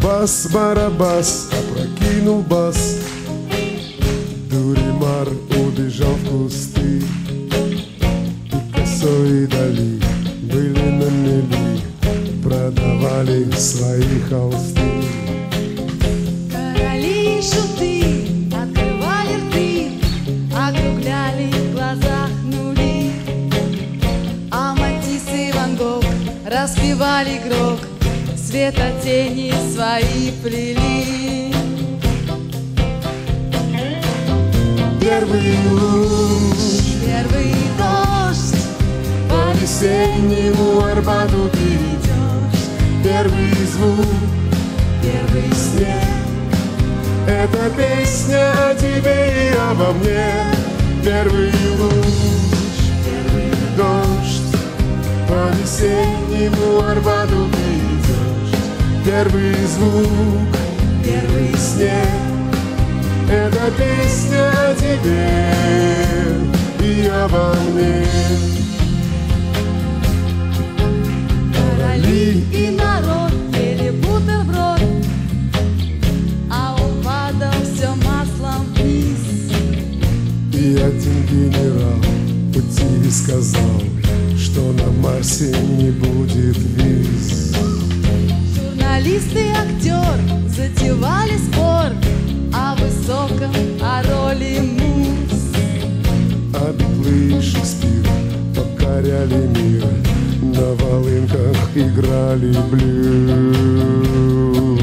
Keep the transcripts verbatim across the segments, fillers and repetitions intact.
Барабас, опрокинул бас. Дуримар убежал в кусты. Пикассо и Дали были на мели, продавали свои холсты. Короли и шуты открывали рты, округляли в глазах нули. А Матисс и Ван Гог распевали грок, светотени свои плели. Первый луч, Первый дождь, по весеннему Арбату ты идешь. Первый звук, первый снег, это песня о тебе и обо мне. Первый луч, первый дождь, по весеннему Арбату ты идешь. Первый звук, первый снег, это песня о тебе и обо мне. Короли и народ ели бутерброд, а он падал все маслом вниз. И один генерал по ТВ сказал, что на Марсе не будет виз. Журналист и актер затевали спор о высоком, о роли муз. А Битлы и Шекспир покоряли мир, на волынках играли блюз.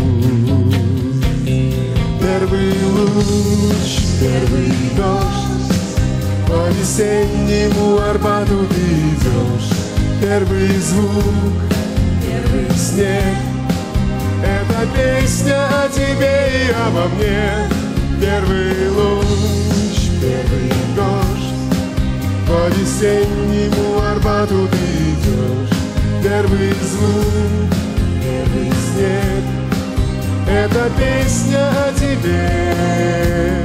Первый луч, первый дождь, по весеннему Арбату ты идешь. Первый звук, первый снег, это песня о тебе и обо мне. Первый луч, первый дождь, по весеннему Арбату ты идешь. Первый звук, первый снег, это песня о тебе.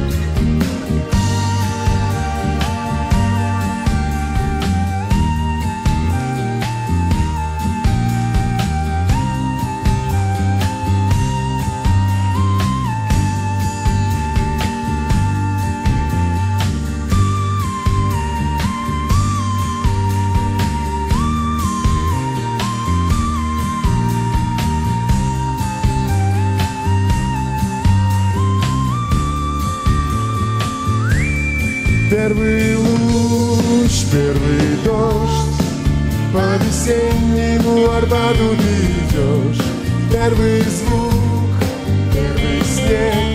Первый луч, первый дождь, по весеннему Арбату ты идешь. Первый звук, первый снег,